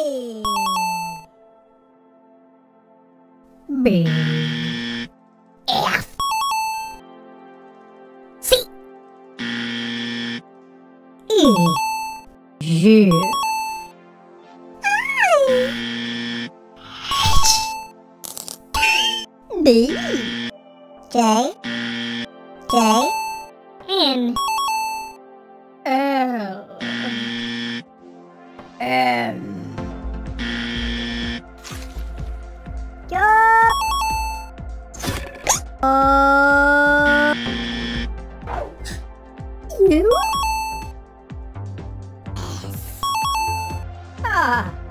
B F C E G D J N L M U S